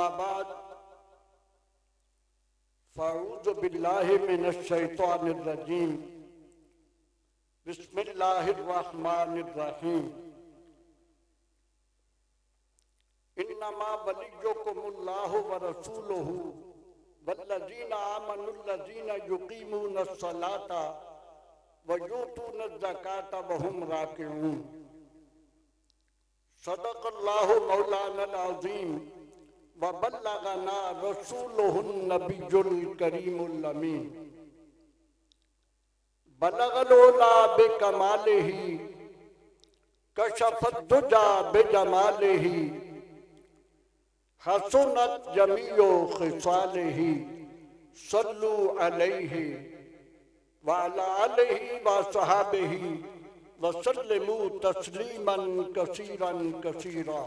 बाद फ़अऊज़ु बिल्लाहि मिनश शैतानिर रजीम बिस्मिल्लाहिर रहमानिर रहीम इन्नमा वलिय्युकुमुल्लाहु व रसूलुहु वल्लज़ीना आमनुल्लज़ीना युक़ीमूनस सलाता व यूतूनज़ ज़काता व हुम राकिऊन। सदक़ल्लाहु मौलानल अज़ीम व बल्लगना रसूलुहुन नबियुल करीमुल अमीन। बलगल उला बिकमालिही कशफत दुजा बिजमालिही हसनत जमीओ खिसालिही सल्लु अलैहि व अला आलिहि व सहाबिही वसल्लिमू तस्लीमन कसीरन कसीरा।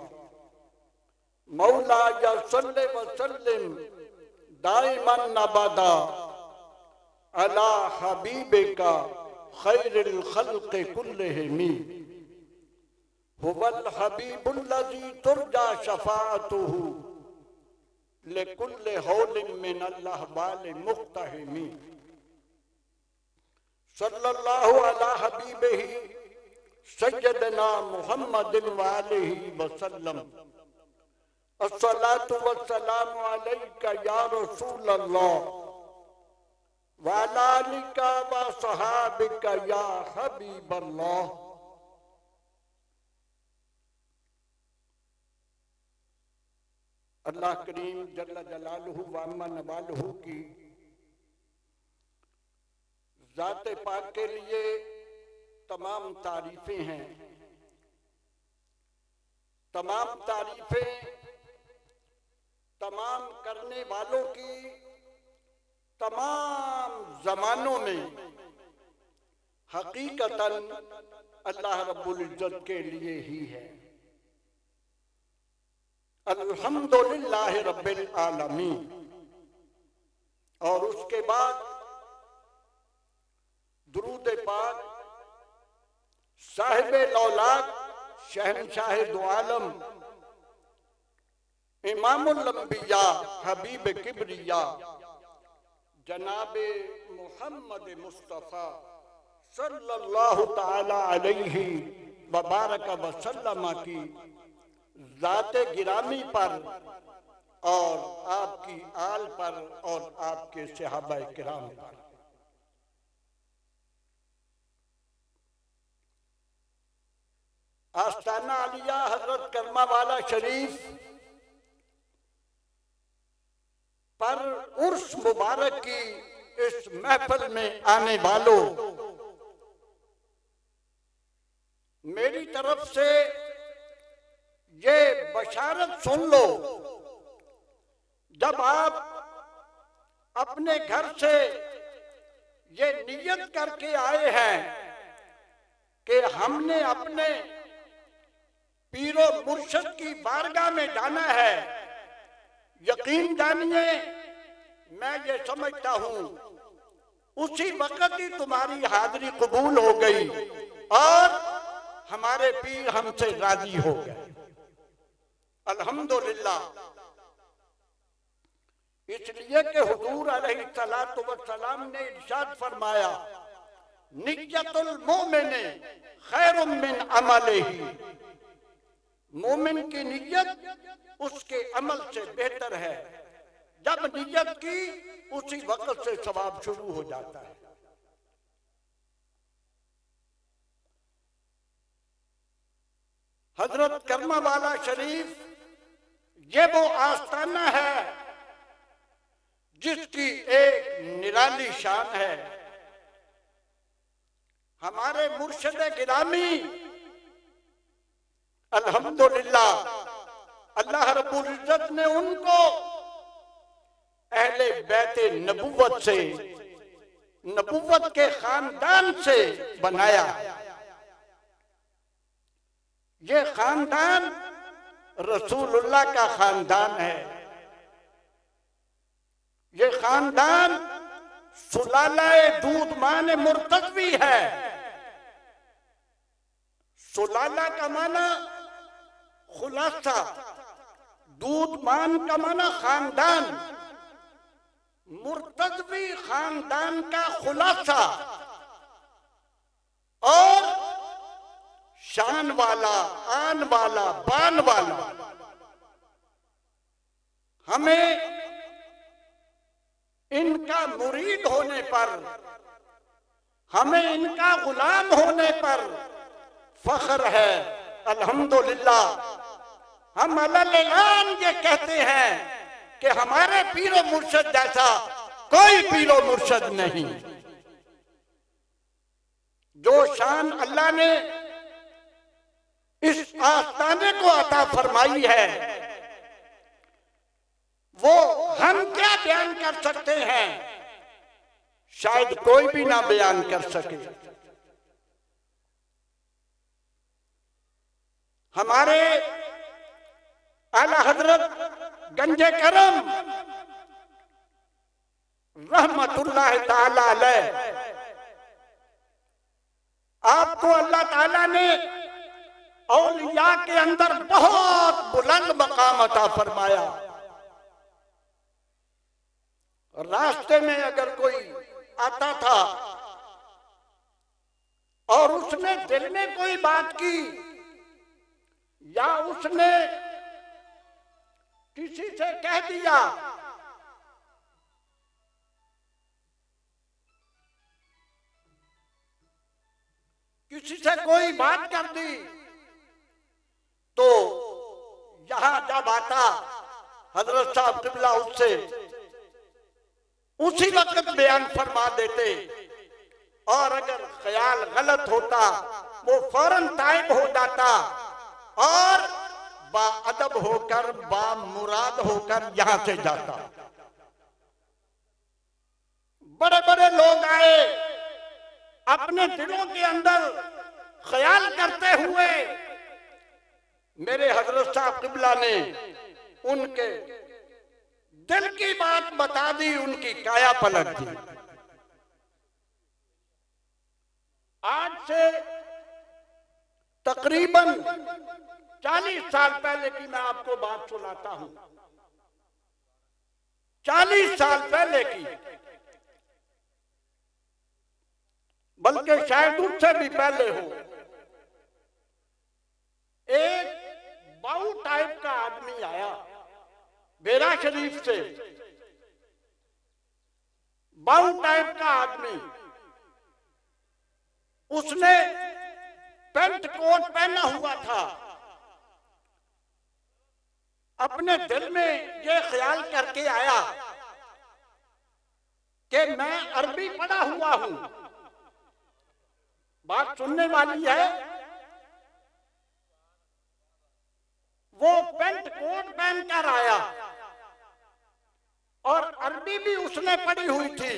मौलाया सल्ले वसल्लिम दाइमन अबदा अला हबीबिका खैरिल खल्क़ि कुल्लिहिम हुवल हबीबुल्लज़ी तुरजा शफ़ाअतुहु लिकुल्लि हौलिन मिनल अहवालि मुक़्तहिमी। सल्लल्लाहु अला हबीबिही सय्यदना मुहम्मदिन व आलिहि वसल्लम। अस्सलातु वस्सलामु अलैका या रसूलल्लाह व अला आलिका व सहाबिका या हबीबल्लाह। अल्लाह करीम जल्ल जलालुहु व अम्मा नवालुहु की ज़ात पाक के लिए तमाम तारीफें हैं। तमाम तारीफें तमाम करने वालों की तमाम ज़मानों में हकीकतन अल्लाह रब्बुल इज्जत के लिए ही है। अल्हम्दुलिल्लाहि रब्बिल आलमीन। और उसके बाद दुरूद पाक साहिब लौलाक शहनशाह दो आलम इमामुल अंबिया हबीब किबरिया जनाबे मुहम्मद मुस्तफ़ा सल्लल्लाहु ताला अलैहि व बारक व सल्लम की ज़ाते गिरामी पर और आपकी आल पर और आपके सहाबा किराम पर। आस्ताना आलिया हजरत करमा वाला शरीफ पर उर्स मुबारक की इस महफिल में आने वालों, मेरी तरफ से ये बशारत सुन लो, जब आप अपने घर से ये नियत करके आए हैं कि हमने अपने पीरो मुर्शिद की बारगाह में जाना है, यकीन जानिए मैं ये समझता हूँ उसी वक्त ही तुम्हारी हाजिरी कबूल हो गई और हमारे पीर हमसे राजी हो गए। अल्हम्दुलिल्लाह। इसलिए कि हुजूर अलैहिस्सलातु वस्सलाम ने इरशाद फरमाया, निय्यतुल मोमिन खैरुम मिन अमलिही। मोमिन की नियत उसके अमल से बेहतर है। जब नियत की उसी वक्त से सवाब शुरू हो जाता है। हजरत करमा वाला शरीफ ये वो आस्ताना है जिसकी एक निराली शान है। हमारे मुर्शिद गिरामी अल्हम्दुलिल्लाह, अल्लाह रब्बुल इज्जत ने उनको अहले बैते नबुव्वत से, नबुव्वत के खानदान से बनाया। ये खानदान रसूलुल्लाह का खानदान है। ये खानदान सुलालाए दूध माने मुर्तज़वी है। सुलाला का माना खुलासा, दूधमान का माना खानदान, मुर्तजवी खानदान का खुलासा और शान वाला, आन वाला, बान वाला। हमें इनका मुरीद होने पर, हमें इनका गुलाम होने पर फख्र है। अल्हम्दुलिल्लाह हम अलग-अलग ये कहते हैं कि हमारे पीरो मुर्शद जैसा कोई पीरो मुर्शद नहीं। जो शान अल्लाह ने इस आस्ताने को अता फरमाई है, वो हम क्या बयान कर सकते हैं, शायद कोई भी ना बयान कर सके। हमारे आला हजरत गंजे करम रहमतुल्लाह ताला अलैह, आपको अल्लाह ताला ने औलिया के अंदर बहुत बुलंद मकाम अता फरमाया। रास्ते में अगर कोई आता था और उसने दिल में कोई बात की या उसने किसी से कह दिया, किसी से कोई बात कर दी, तो यहां जब आता हजरत साहब क़िबला उससे उसी वक्त बयान फरमा देते, और अगर ख्याल गलत होता वो फौरन तायब हो जाता और बाअदब होकर, बामुराद होकर यहां से जाता। बड़े बड़े लोग आए, अपने दिलों के अंदर ख्याल करते हुए मेरे हजरत साहब क़िबला ने उनके दिल की बात बता दी, उनकी काया पलट दी। आज से तकरीबन 40 साल पहले की मैं आपको बात सुनाता हूं। 40 साल पहले की, बल्कि शायद उससे भी पहले हो। एक बाऊ टाइप का आदमी आया बेरा शरीफ से, बाऊ टाइप का आदमी। उसने पेंट कोट पहना हुआ था। अपने दिल में ये ख्याल करके आया कि मैं अरबी पढ़ा हुआ हूं, बात सुनने वाली है। वो पेंट कोट पहनकर आया और अरबी भी उसने पढ़ी हुई थी।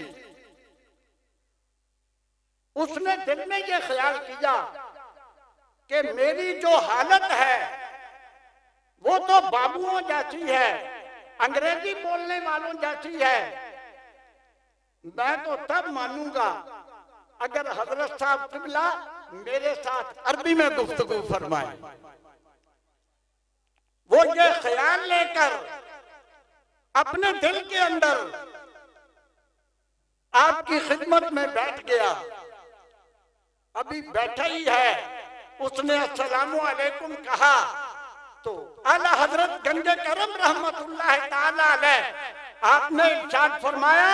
उसने दिल में ये ख्याल किया कि मेरी जो हालत है वो तो बाबुओं जैसी है, अंग्रेजी बोलने वालों जैसी है। मैं तो तब मानूंगा अगर हजरत साहब क़िबला मेरे साथ अरबी में गुफ्तगू फरमाए। वो ये ख्याल लेकर अपने दिल के अंदर आपकी खिदमत में बैठ गया। अभी बैठा ही है, उसने अस्सलामु अलैकुम कहा तो आला हजरत गंजे करम रहमतुल्लाह ताला अलैह आपने इरशाद फरमाया,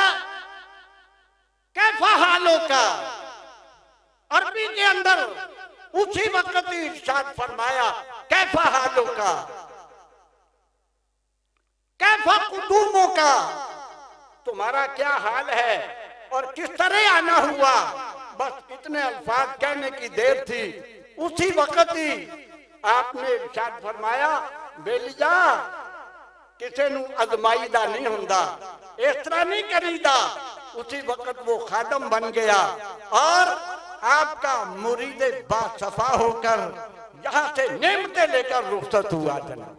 कैफा हालों का। अरबी के अंदर उसी वक्त ही इरशाद फरमाया, कैफा हालों का, कैफा कुदूमों का, तुम्हारा क्या हाल है और किस तरह आना हुआ। बस इतने अल्फाज कहने की देर थी, उसी वक्त ही आपने इरशाद फरमाया, बेलिया किसी नू अजमाईदा नहीं हुंदा, इस तरह नहीं करीदा। उसी वक्त वो खादम बन गया और आपका मुरीद बासफा होकर यहां से नेमतें लेकर रुखसत हुआ। जनाब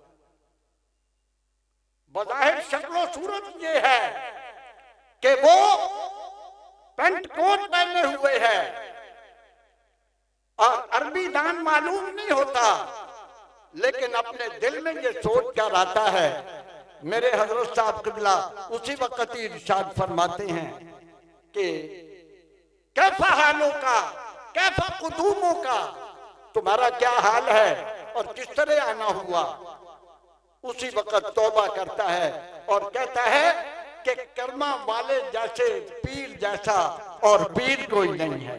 बज़ाहिर शक्लो सूरत ये है कि वो पेंट कोट पहने हुए है और अरबी दान मालूम नहीं होता, लेकिन अपने दिल में ये सोच कर आता है। मेरे हजरत साहब क़िबला उसी वक्त ही इरशाद फरमाते हैं कि कैफा हालों का, कैफा कुदूमों का, तुम्हारा क्या हाल है और किस तरह आना हुआ। उसी वक्त तौबा करता है और कहता है कि कर्मा वाले जैसे पीर जैसा और पीर कोई नहीं है।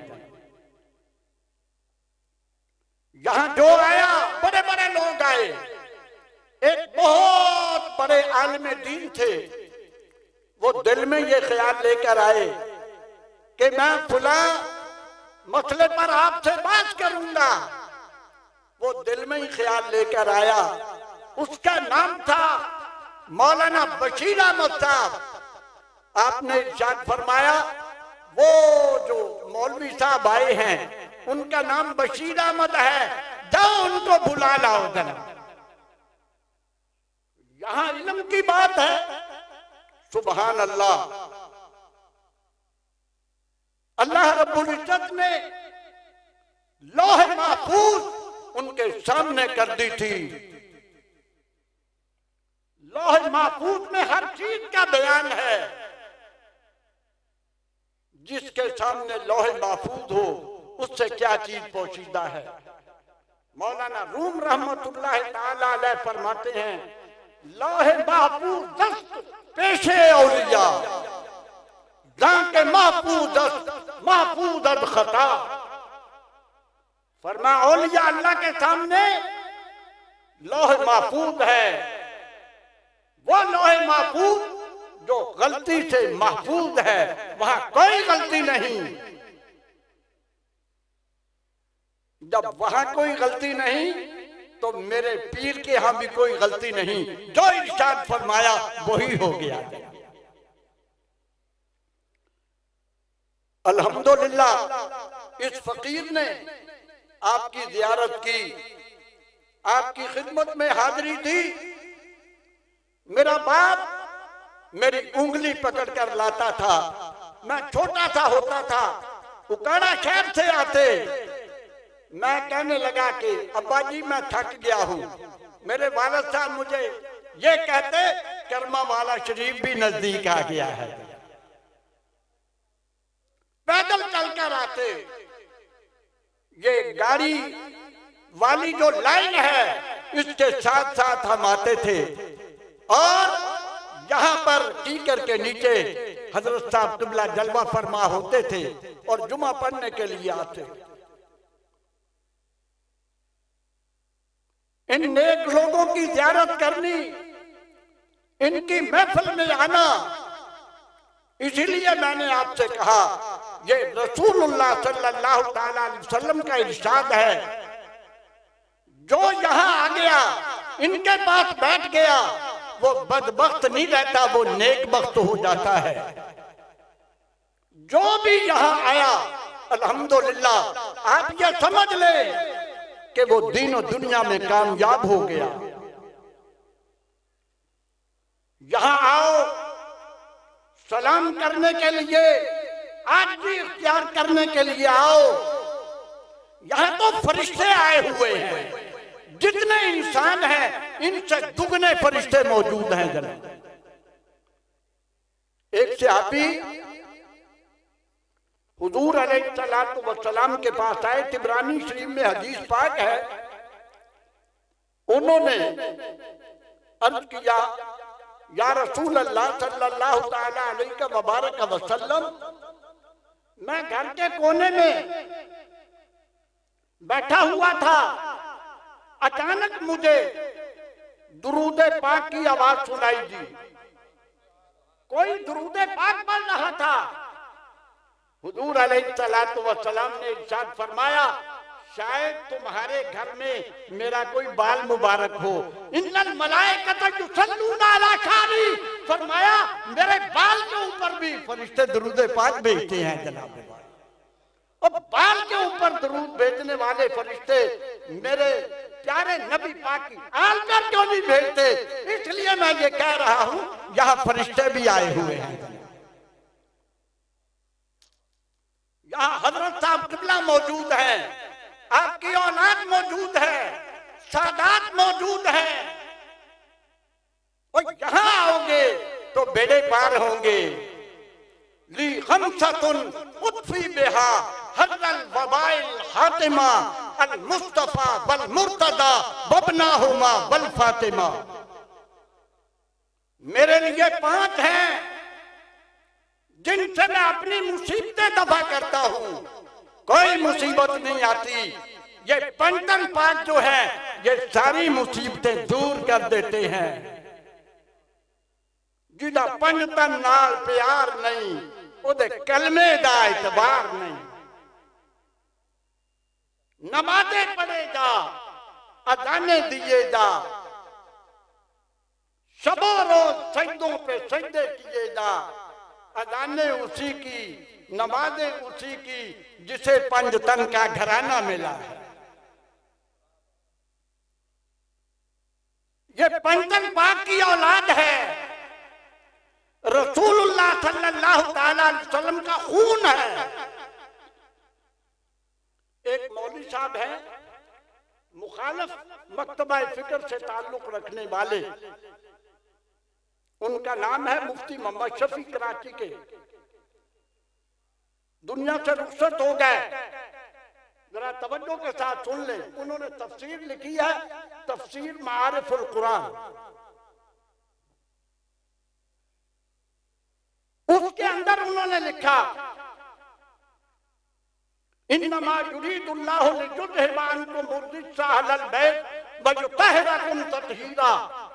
यहां जो आया बड़े बड़े लोग आए। एक बहुत बड़े आलिम दीन थे, वो दिल में ये ख्याल लेकर आए कि मैं फुला मसले पर आपसे बात करूंगा। वो दिल में ही ख्याल लेकर आया। उसका नाम था मौलाना बशीर अहमद साहब। आपने इरशाद फरमाया वो जो मौलवी साहब आए हैं उनका नाम बशीर अहमद है, जाओ उनको बुला लाओ जरा। यहां इल्म की बात है। सुभान अल्लाह। अल्लाह रब्बुल इज्जत ने लौह महफूज उनके सामने कर दी थी। लौह महफूज में हर चीज का बयान है। जिसके सामने लौह महफूज हो उससे क्या चीज पोशीदा है। मौलाना रूम रहमतुल्लाह ताला अलैह फरमाते हैं, लौह महफूज दस्त पेशे औलिया, जाके महफूज महफूज अद खता। फरमा औलिया अल्लाह के सामने लौह महफूज है, वो लौह महफूज जो गलती से महफूज है, वहां कोई गलती नहीं। जब वहां कोई गलती नहीं तो मेरे पीर के यहां भी कोई गलती नहीं। जो इरशाद फरमाया वही हो गया। अल्हम्दुलिल्लाह इस फकीर ने आपकी ज़ियारत की, आपकी खिदमत में हाजिरी दी। मेरा बाप मेरी उंगली पकड़कर लाता था। मैं छोटा सा होता था, उकाड़ा शहर से आते। मैं कहने लगा कि अब्बा जी मैं थक गया हूँ। मेरे वालिद साहब मुझे ये कहते कर्मा वाला शरीफ भी नजदीक आ गया है। पैदल चलकर आते। ये गाड़ी वाली जो लाइन है इसके साथ साथ हम आते थे और यहाँ पर टीकर के नीचे हजरत साहब क़िबला जलवा फरमा होते थे और जुमा पढ़ने के लिए आते। इन नेक लोगों की ज़ियारत करनी, इनकी महफिल में आना, इसीलिए मैंने आपसे कहा ये रसूलुल्लाह सल्लल्लाहु ताला अलैहि वसल्लम का इरशाद है। जो यहाँ आ गया, इनके पास बैठ गया, वो बदबख्त नहीं रहता, वो नेक बख्त हो जाता है। जो भी यहाँ आया अल्हम्दुलिल्लाह आप ये समझ ले कि वो दीन और दुनिया में कामयाब हो गया। यहाँ आओ सलाम करने के लिए, आज भी इख्तियार करने के लिए आओ। यहाँ तो फरिश्ते आए हुए हैं। जितने इंसान हैं इनसे दुगने फरिश्ते मौजूद हैं। जनाब एक सहाबी हुजूर अलैहिस्सलातु वस्सलाम के पास आए। तिबरानी शरीफ में हदीस पाक है। उन्होंने अर्ज किया, या रसूल अल्लाह सल्लल्लाहु ताला अलैहि मुबारक वसल्लम, मैं घर के कोने में बैठा हुआ था, अचानक मुझे दुरूद पाक की आवाज सुनाई दी। कोई दुरूद पाक पढ़ रहा था। हुजूर अलैहिस्सलातु वस्सलाम ने इरशाद फरमाया, शायद तुम्हारे घर में मेरा कोई बाल मुबारक हो। इन्नल मलाइकत युसल्लूना अला शारी, फरमाया मेरे बाल के ऊपर भी फरिश्ते दुरूद पाक भेजते हैं। जनाब और बाल के ऊपर दुरूद भेजने वाले फरिश्ते मेरे प्यारे नबी पाक की आल पर क्यों नहीं भेजते? इसलिए मैं ये कह रहा हूं यहाँ फरिश्ते भी आए हुए हैं। यहाँ हजरत साहब क़िबला मौजूद है, आपकी औलाद मौजूद है, सादात मौजूद हैं और यहां आओगे तो बेड़े पार होंगे। ली खमसतुन उत्फी बिहा हर्रल वबाइल हातिमा अल मुस्तफा वल मुर्तदा वबनाहुमा वल फातिमा। मेरे लिए 5 हैं जिनसे मैं अपनी मुसीबतें दफा करता हूं, कोई मुसीबत नहीं आती। ये पंचन 5 जो है ये सारी मुसीबतें दूर कर देते हैं। जिदा पंचन नाल प्यार नहीं उदे कलमे दा इतबार नहीं। नमाज़ें पढ़ेगा, अजाने दिएगा, शबो रोज सजदों पे सजदे किएगा। अजाने उसी की, नमाजें उसी की जिसे पंजतन का घराना मिला है। ये पंजतन पाक की औलाद है, रसूलुल्लाह सल्लल्लाहु ताला अलैहि वसल्लम का खून है। एक मौलवी साहब है, मुखालिफ मकतबा फिक्र से ताल्लुक रखने वाले, उनका नाम है मुफ्ती मोहम्मद शफी, कराची के। दुनिया से रुखसत हो गए, जरा तवज्जो के साथ सुन ले। उन्होंने तफसीर लिखी है, तफसीर मारिफुल कुरान। उसके अंदर उन्होंने लिखा, इन्नमा युरीदुल्लाहु लियुज़हिबा अन्कुम अर्रिज्सा अहलल बैत व युतहिरकुम तत्हीरा।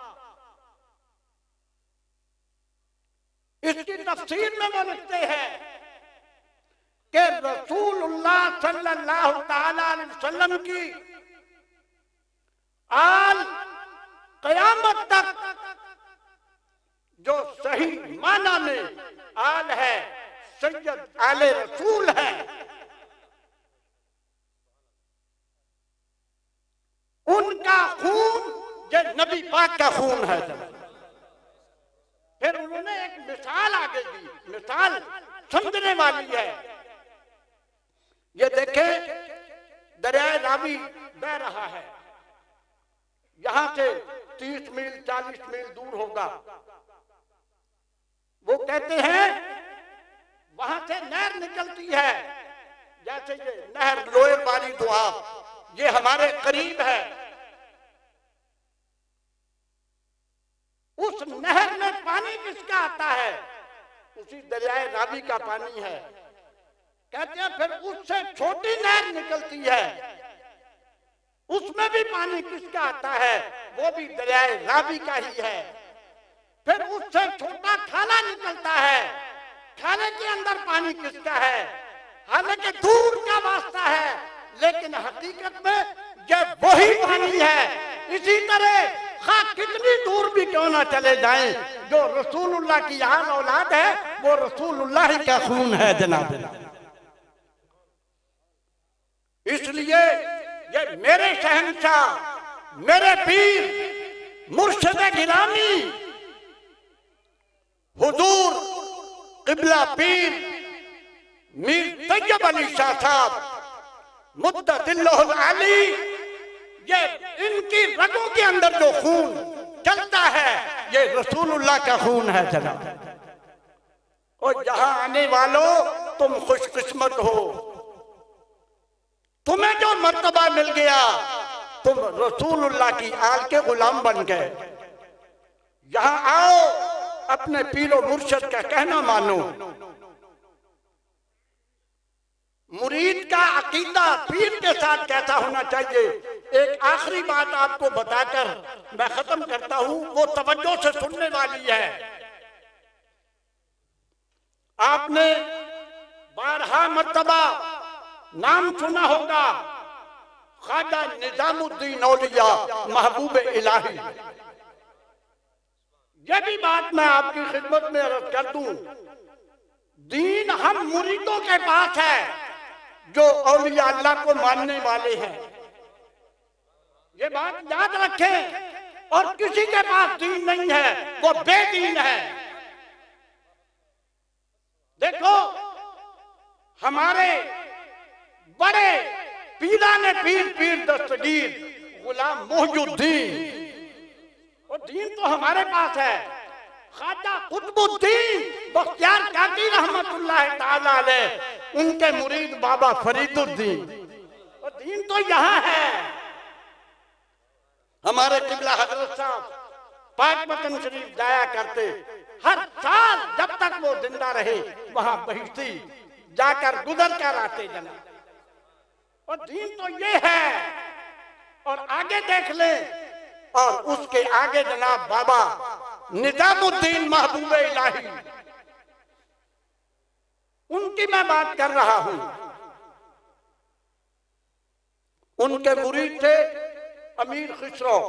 इसकी तफसीर में वो लिखते हैं कि रसूलुल्लाह सल्लल्लाहु ताला अलैहि वसल्लम की आल क़यामत तक जो सही माना में आल है, सैयद आले रसूल है, उनका खून ये नबी पाक का खून है। फिर उन्होंने एक मिसाल आगे दी, मिसाल समझने वाली है। ये देखे, दरिया रावी बह रहा है, यहां से 30 मील 40 मील दूर होगा। वो कहते हैं वहां से नहर निकलती है, जैसे ये नहर लोअर बारी दुआब, ये हमारे करीब है। उस नहर में पानी किसका आता है? उसी दरियाए रावी का पानी है। कहते हैं फिर उससे छोटी नहर निकलती है, उसमें भी पानी किसका आता है? वो भी दरियाए रावी का ही है। फिर उससे छोटा खाला निकलता है, खाले के अंदर पानी किसका है? हालांकि दूर का वास्ता है, लेकिन हकीकत में यह वही पानी है। इसी तरह कितनी दूर भी क्यों ना चले जाएं, जो रसूलुल्लाह की आल औलाद है वो रसूलुल्लाह ही का खून है जनाब। इसलिए ये मेरे शहंशाह, मेरे पीर, मुर्शिद गिरामी हुजूर क़िबला पीर मीर तैयब अली शाह साहब मुद्दतिल्लाहुल आली, ये इनकी रगों के अंदर जो खून चलता है ये रसूलुल्लाह का खून है जनाब। और यहां आने वालों तुम खुशकिस्मत हो, तुम्हें जो मर्तबा मिल गया, तुम रसूलुल्लाह की आल के गुलाम बन गए। यहां आओ, अपने पीरो मुर्शिद का कहना मानो। मुरीद का अकीदा पीर के साथ कैसा होना चाहिए, एक आखिरी बात आपको बताकर मैं खत्म करता हूं, वो तवज्जो से सुनने वाली है। आपने 12 मर्तबा नाम सुना होगा ख्वाजा निजामुद्दीन औलिया महबूब इलाही। यह भी बात मैं आपकी खिदमत में अर्ज कर दूं, दीन हम मुरीदों के पास है जो औलिया अल्लाह को मानने वाले हैं। ये बात याद रखें। और किसी के पास दीन नहीं है, वो बेदीन है। देखो, हमारे बड़े पीराने पीर दस्तगीर गुलाम मोहजुद्दीन। और दीन तो हमारे पास है। ख्वाजा कुतुबुद्दीन बख्तियार काकी रहमतुल्लाह ताला अलैह, उनके मुरीद बाबा फरीदुद्दीन। और दीन तो यहाँ है। हमारे किबला हजरत साहब पाक वतन शरीफ जाया करते, हर साल जब तक वो जिंदा रहे वहां बहिश्ती जाकर गुजर कर आते जनाब। और दीन तो ये है। और आगे देख ले, और उसके आगे जनाब बाबा निजामुद्दीन महबूब इलाही, उनकी मैं बात कर रहा हूं। उनके मुरीद थे अमीर खुसरो।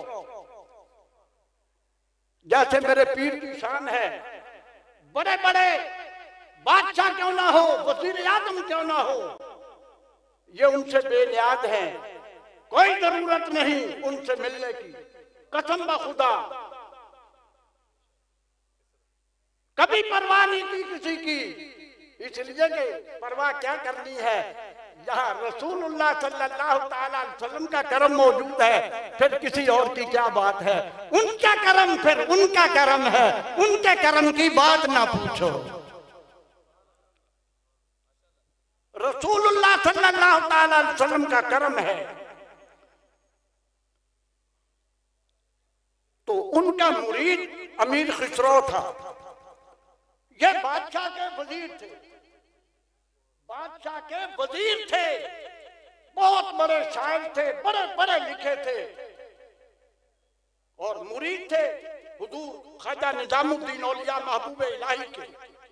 जैसे मेरे पीर की शान है, बड़े बड़े बादशाह क्यों ना हो, वजीर आजम क्यों ना हो, ये उनसे बेनियाद हैं। कोई जरूरत नहीं उनसे मिलने की, कसम बखुदा कभी परवाह नहीं की किसी की। इसलिए कि परवाह क्या करनी है, जहाँ रसूलुल्लाह सल्लल्लाहु ताला अलैहि वसल्लम का करम मौजूद है, फिर किसी और की क्या बात है। उनका करम फिर उनका करम है, उनके करम की बात ना पूछो। रसूलुल्लाह सल्लल्लाहु ताला अलैहि वसल्लम का करम है। तो उनका मुरीद अमीर खुसरो था। ये बादशाह के वजीर थे, बादशाह के वजीर थे, बहुत बड़े शायर थे, बड़े बड़े लिखे थे। और मुरीद थे हुजूर ख्वाजा निजामुद्दीन औलिया महबूब इलाही के।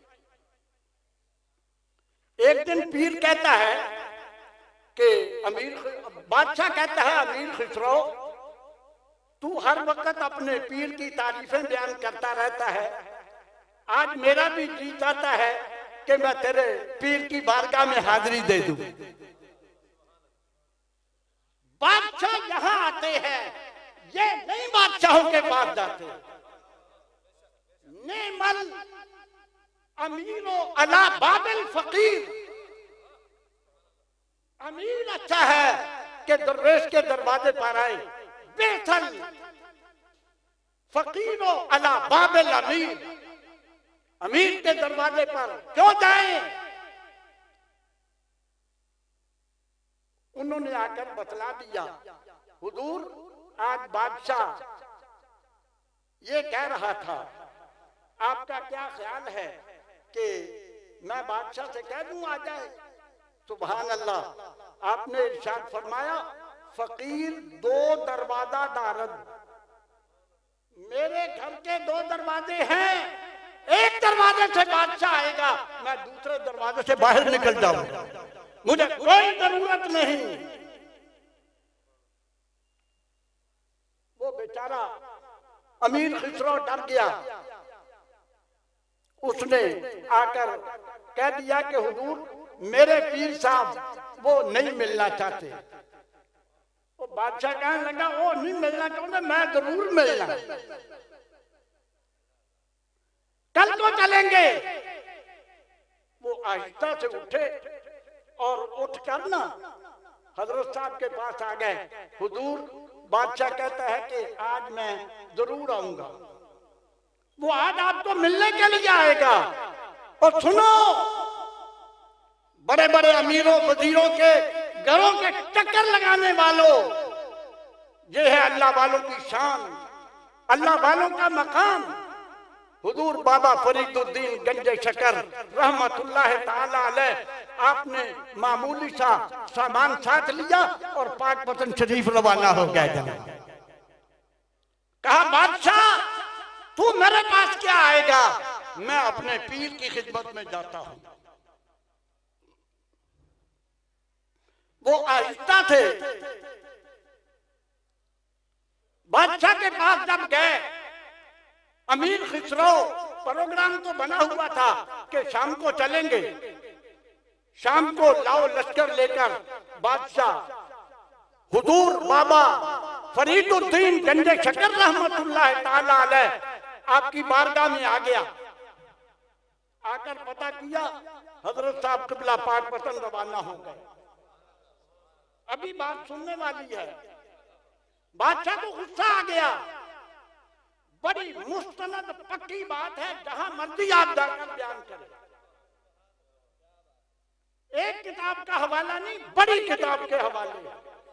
एक दिन पीर कहता है कि बादशाह कहता है अमीर खुसरो, तू हर वक्त अपने पीर की तारीफें बयान करता रहता है, आज मेरा भी जी चाहता है कि मैं तेरे पीर की बारगाह में हाजिरी दे दूं। बादशाह यहां आते हैं, ये नई बादशाहों के पास जाते। नेमल अमीरो अला बाबिल फकीर, अमीर अच्छा है कि दरवेश के दरवाजे पर आए, बेहतर फकीरो अला बाबिल अमीर, अमीर के दरवाजे पर क्यों जाएं। उन्होंने आकर बतला दिया, हुजूर आज बादशाह ये कह रहा था, आपका क्या ख्याल है कि मैं बादशाह से कह दूं आ जाए। सुभान अल्लाह, आपने इरशाद फरमाया फकीर दो दरवाजा दारद, मेरे घर के दो दरवाजे हैं, एक दरवाजे से बादशाह आएगा, मैं दूसरे दरवाजे से बाहर निकल जाऊंगा, मुझे कोई जरूरत नहीं। वो बेचारा अमीर खुसरो डर गया। उसने आकर कह दिया कि हुजूर मेरे पीर साहब वो नहीं मिलना चाहते। वो बादशाह कहने लगा वो नहीं मिलना चाहते, मैं जरूर मिलना, कल तो चलेंगे। वो आहिस्ता से उठे और उठकर ना हजरत साहब के पास आ गए। हुजूर बादशाह कहता है कि आज मैं जरूर आऊंगा, वो आज आपको मिलने के लिए आएगा। और सुनो, बड़े बड़े अमीरों वजीरों के घरों के चक्कर लगाने वालों, ये है अल्लाह वालों की शान, अल्लाह वालों का मकाम। हुजूर बाबा फरीदुद्दीन गंजे शकर रहमतुल्लाह ताला अलैह, आपने मामूली सा सामान साथ लिया और पाक वतन शरीफ रवाना हो गए। जनाब कहा बादशाह तू मेरे पास क्या आएगा, मैं अपने पीर की खिदमत में जाता हूं। वो आहिस्ता थे। बादशाह के पास जब गए, अमीर खुसरो प्रोग्राम तो बना हुआ था कि शाम को चलेंगे, शाम को लाओ लश्कर लेकर बादशाह हुजूर बाबा फरीदुद्दीन गंजे शकर रहमतुल्लाह ताला अलैह आपकी बारगाह में आ गया। आकर पता किया हजरत साहब किबला पाक वतन रवाना हो गए। अभी बात सुनने वाली है। बादशाह को गुस्सा आ गया। बड़ी मुस्तनद पक्की बात है, जहां मर्जी आप जाकर बयान करें, एक किताब का हवाला नहीं, बड़ी किताब के हवाले।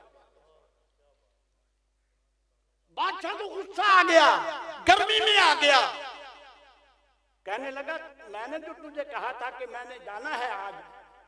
बादशाह को गुस्सा आ गया, गर्मी में आ गया, कहने लगा मैंने तो तुझे कहा था कि मैंने जाना है आज,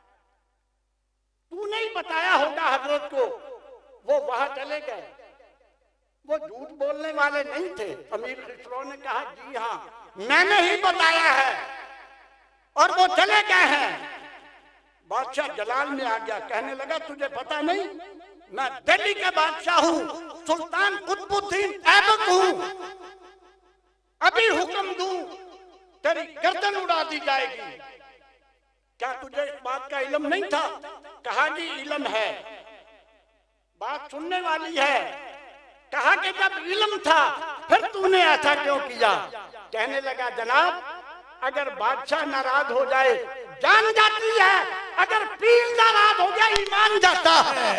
तू नहीं बताया होगा हजरत को। वो वहां चले गए, वो झूठ बोलने वाले नहीं थे। अमीर खुसरो ने कहा जी हाँ मैंने ही बताया है, और वो चले गए हैं। बादशाह जलाल में आ गया, कहने लगा तुझे पता नहीं मैं दिल्ली का बादशाह हूं, सुल्तान कुतुबुद्दीन ऐबक हूं, अभी हुक्म दूं तेरी गर्दन उड़ा दी जाएगी। क्या तुझे इस बात का इल्म नहीं था? कहा जी इल्म है, बात सुनने वाली है। कहा कि जब इल्म था फिर तूने ऐसा क्यों किया? कहने लगा जनाब अगर बादशाह नाराज हो जाए जान जाती है, अगर पीर नाराज हो गया ईमान जाता है।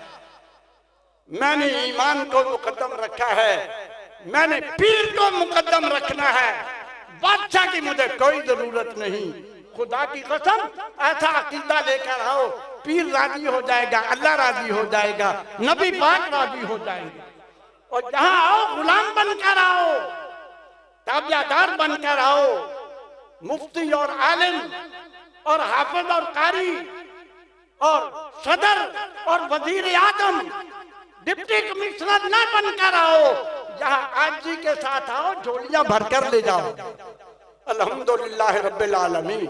मैंने ईमान को मुकद्दम रखा है, मैंने पीर को मुकद्दम रखना है, बादशाह की मुझे कोई जरूरत नहीं। खुदा की कसम ऐसा अकीदा लेकर आओ, पीर राजी हो जाएगा, अल्लाह राजी हो जाएगा, नबी पाक राजी हो जाएगा। और जहां आओ गुलाम बनकर आओ, ताबियादार बनकर आओ। मुफ्ती और आलिम और हाफिज और कारी और सदर और वजीर आजम, डिप्टी कमिश्नर न बनकर आओ, जहां आजी के साथ आओ, झोलियां भरकर ले जाओ। अल्हम्दुलिल्लाह रब्बिल आलमीन।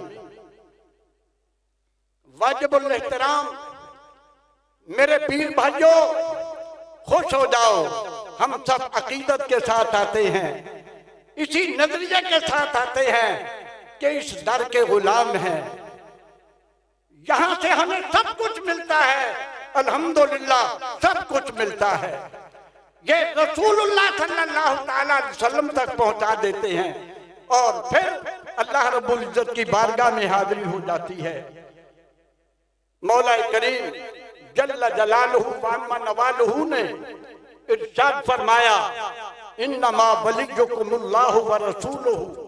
वाजिबुल एहतराम मेरे पीर भाइयों, खुश हो जाओ, हम सब अकीदत के साथ आते हैं, इसी नजरिए के साथ आते हैं कि इस दर के गुलाम हैं, यहां से हमें सब कुछ मिलता है, अल्हम्दुलिल्लाह सब कुछ मिलता है। ये रसूलुल्लाह सल्लल्लाहु अलैहि वसल्लम तक पहुंचा देते हैं और फिर अल्लाह रब्बुल इज्जत की बारगाह में हाजिरी हो जाती है। मौला करीम जल्ल जलालुहु व अम्मा नवालुहु ने इरशाद फरमाया इन्नमा वलियुकुमुल्लाहु व रसूलुहु।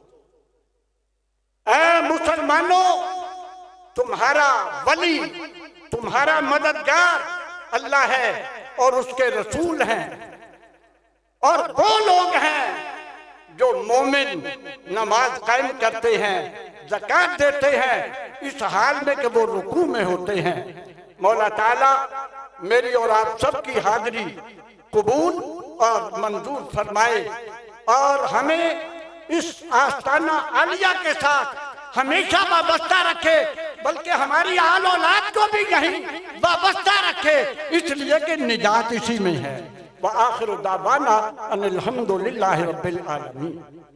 ऐ मुसलमानों, तुम्हारा वली, तुम्हारा मददगार अल्लाह है और उसके रसूल हैं, और वो लोग हैं जो मोमिन नमाज कायम करते हैं, ज़कात देते हैं, इस हाल में कि वो रुकू में होते हैं। मौला ताला मेरी और आप सबकी हाजिरी कबूल और मंजूर फरमाए और हमें इस आस्ताना आलिया के साथ हमेशा वाबस्ता रखे, बल्कि हमारी आल औलाद को भी यहीं वाबस्ता रखे, इसलिए कि निजात इसी में है। व आखिर दावाना अनिल हम्दुलिल्लाहि रब्बिल आलमीन।